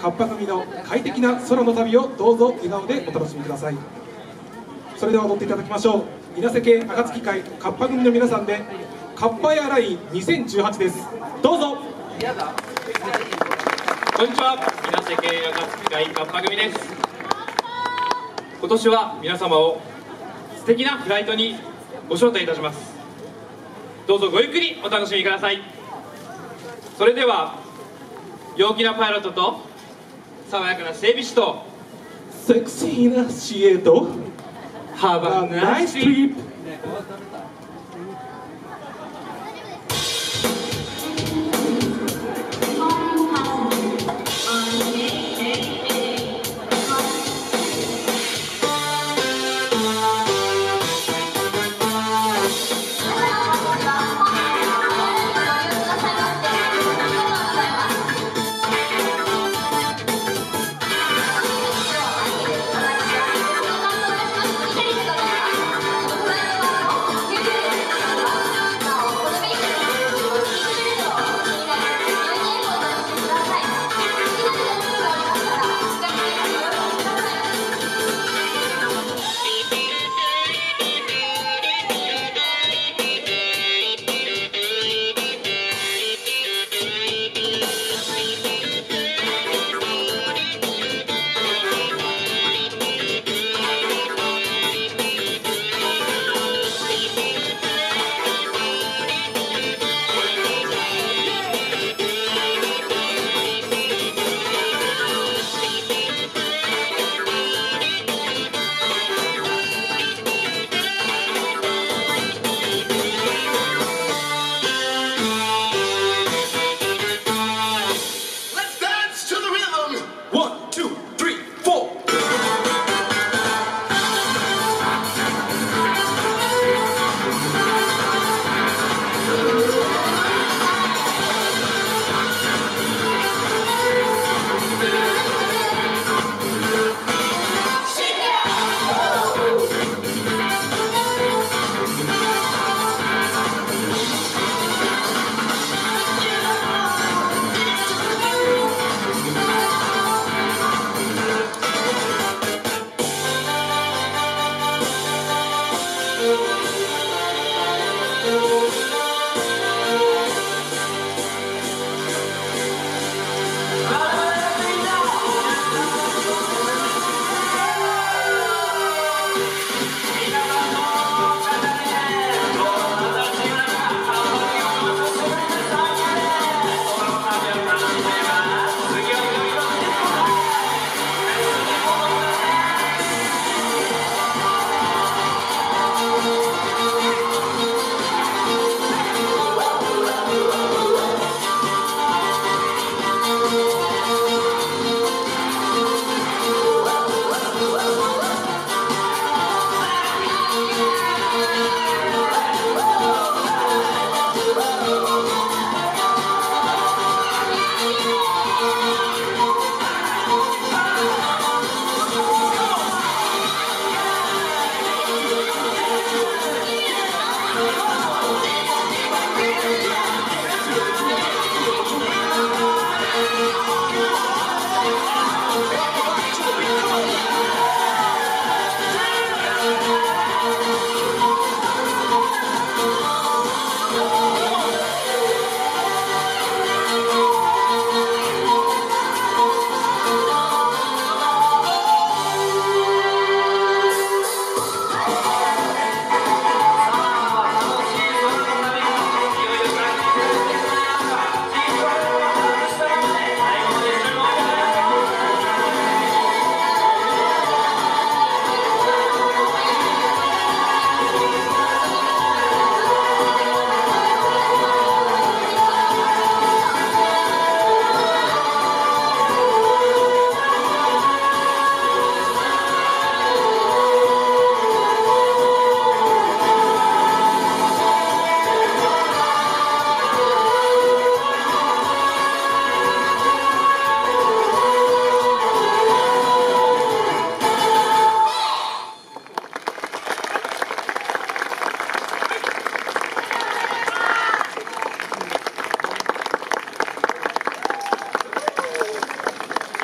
カッパ組の快適な空の旅をどうぞ笑顔でお楽しみください。それでは踊っていただきましょう。稲瀬系暁会カッパ組の皆さんでカッパエアライン2018です。どうぞ。 こんにちは、稲瀬系暁会カッパ組です。今年は皆様を素敵なフライトにご招待いたします。どうぞごゆっくりお楽しみください。それでは陽気なパイロットと爽やかな整備士とセクシーなシエとハーバーナイストリップ。 「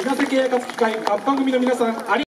稲瀬系暁会カッパ組の皆さん、あり